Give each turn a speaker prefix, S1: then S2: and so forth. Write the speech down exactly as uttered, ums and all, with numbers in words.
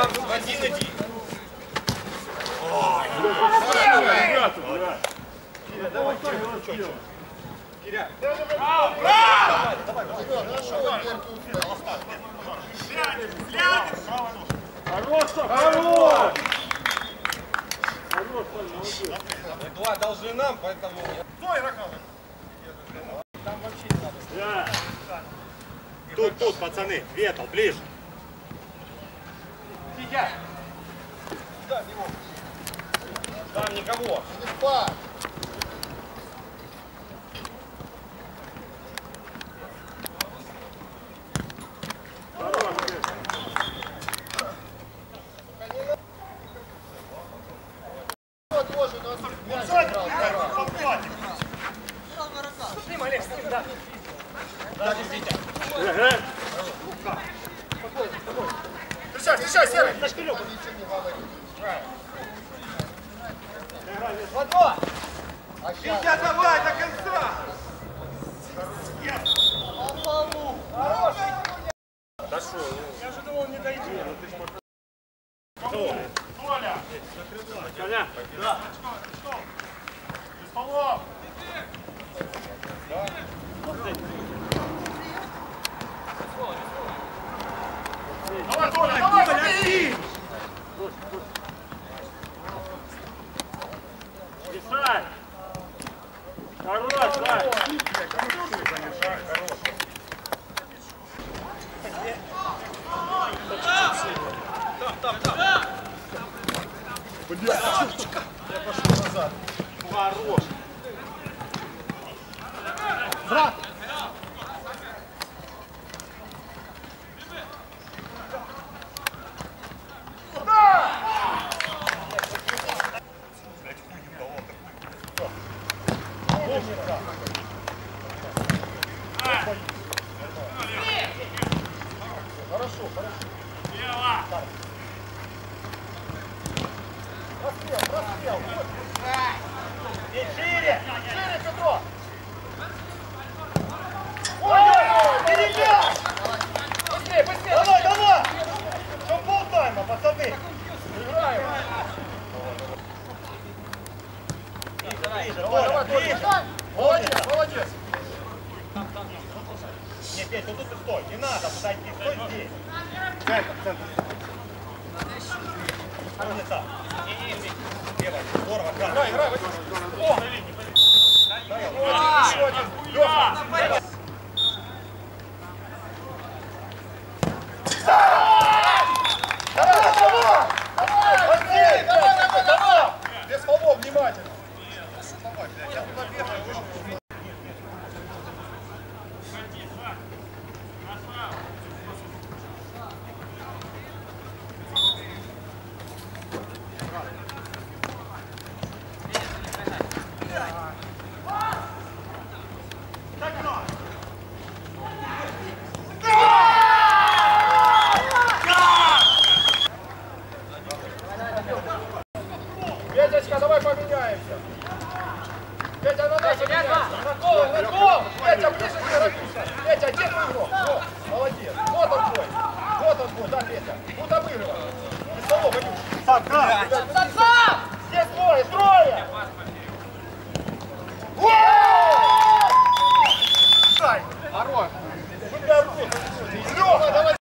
S1: там в один один. Давай, Киря. Браво! Давай, давай, хорош! Хорош! Два должны нам, поэтому... Стой, Рахал! Там вообще не надо. Да. Тут, тут, пацаны, Ветл, ближе. Сидя. Да, него. Там никого. Встречай, встречай, Серый! Ладно! Витя, давай до конца! Хорош! Да шо? Я же думал, не дойдет. Толя! Толя! Да! Без полов! Давай, Толя, давай, победи! Писай! Хорош, да! Там, там, там! Бля, я пошел назад. Хорош! Брат! Хорошо, хорошо. Расстрел, расстрел. И шире, шире, Петро. Ой-ой-ой, перебег! Быстрее, быстрее. Давай, давай. Что полтайма, пацаны? Играем. Ближе, давай, давай, ближе. Молодец, молодец. Не, Петь, вот тут ты стой, не надо подойти, стой здесь. Центр, центр. Умница. Левая, здорово, играй, играй. О! Еще один, Леха. Давай, давай! Давай, давай, давай! Без фолов, внимательно. Я туда бегаю. Петечка, давай поменяемся. Петя, надо поменяемся. Лаков, Лаков! Петя, ближе к игроку. Петя, где твой игрок? Вот, молодец. Вот он твой. Вот он твой, да, Петя. Будь обыгрывай. Без того, Ванюш. Так, да. Здесь трое, трое. Хорош.